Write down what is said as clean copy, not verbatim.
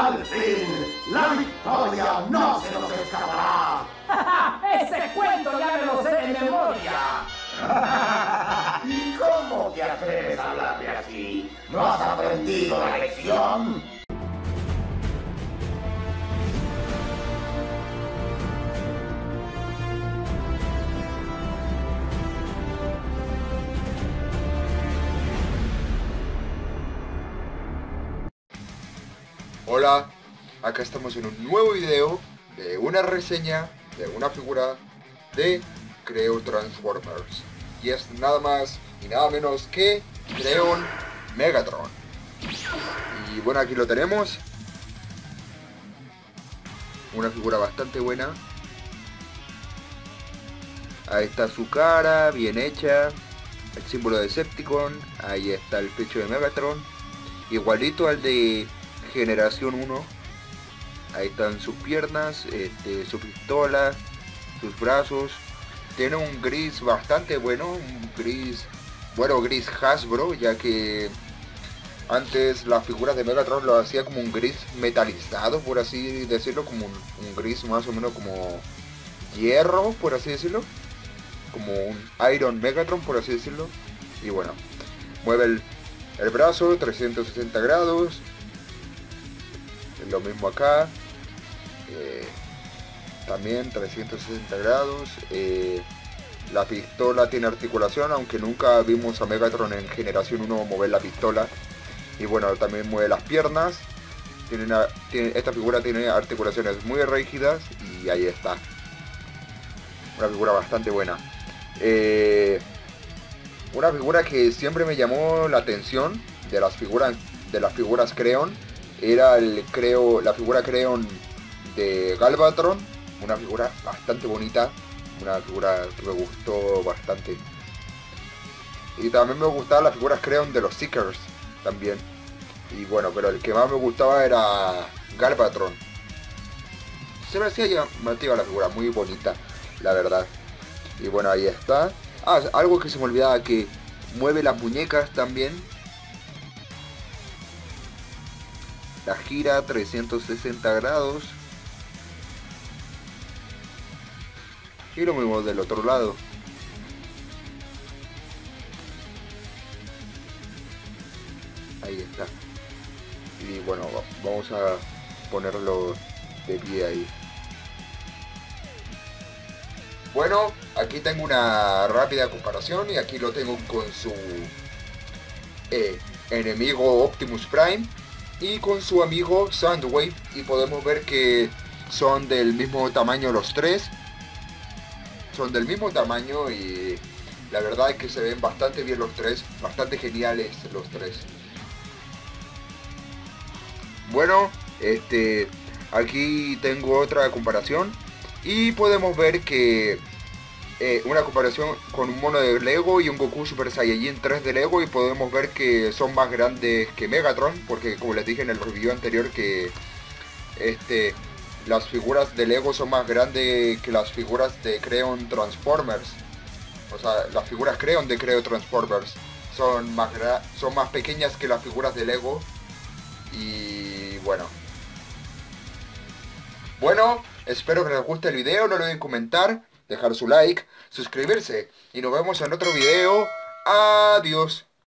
Al fin, la victoria no se nos escapará. ¡Ese cuento ya me lo sé de memoria! ¿Cómo te atreves a hablarme así? ¿No has aprendido la lección? Hola, acá estamos en un nuevo video de una reseña de una figura de Creo Transformers. Y es nada más y nada menos que Creon Megatron. Y bueno, aquí lo tenemos. Una figura bastante buena. Ahí está su cara, bien hecha. El símbolo de Decepticon. Ahí está el pecho de Megatron. Igualito al de Generación 1. Ahí están sus piernas, su pistola, sus brazos. Tiene un gris bastante bueno, un gris, bueno, gris Hasbro, ya que antes las figuras de Megatron lo hacía como un gris metalizado, por así decirlo, como un gris más o menos como hierro, por así decirlo, como un Iron Megatron, por así decirlo. Y bueno, mueve el brazo 360 grados. Lo mismo acá, también 360 grados. La pistola tiene articulación, aunque nunca vimos a Megatron en Generación 1 mover la pistola. Y bueno, también mueve las piernas. Esta figura tiene articulaciones muy rígidas y ahí está. Una figura bastante buena. Una figura que siempre me llamó la atención de las figuras Creon era la figura Creon de Galvatron, una figura bastante bonita, una figura que me gustó bastante. Y también me gustaban las figuras Creon de los Seekers también. Y bueno, pero el que más me gustaba era Galvatron. Se me hacía llamativa la figura, muy bonita, la verdad. Y bueno, ahí está. Ah, algo que se me olvidaba, que mueve las muñecas también. La gira 360 grados. Y lo mismo del otro lado. Ahí está. Y bueno, vamos a ponerlo de pie ahí. Bueno, aquí tengo una rápida comparación y aquí lo tengo con su enemigo Optimus Prime y con su amigo Soundwave, y podemos ver que son del mismo tamaño los tres. Son del mismo tamaño y la verdad es que se ven bastante bien los tres, bastante geniales los tres. Bueno, aquí tengo otra comparación y podemos ver que una comparación con un mono de Lego y un Goku Super Saiyajin 3 de Lego, y podemos ver que son más grandes que Megatron, porque como les dije en el review anterior que las figuras de Lego son más grandes que las figuras de Creon Transformers. O sea, las figuras Creon de Creo Transformers son más pequeñas que las figuras de Lego. Y bueno, espero que les guste el video, no olviden comentar, dejar su like, suscribirse y nos vemos en otro video. Adiós.